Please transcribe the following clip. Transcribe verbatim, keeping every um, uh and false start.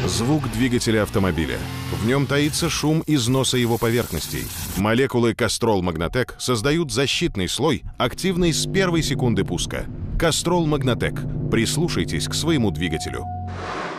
Звук двигателя автомобиля. В нем таится шум износа его поверхностей. Молекулы Castrol Magnatec создают защитный слой, активный с первой секунды пуска. Castrol Magnatec. Прислушайтесь к своему двигателю.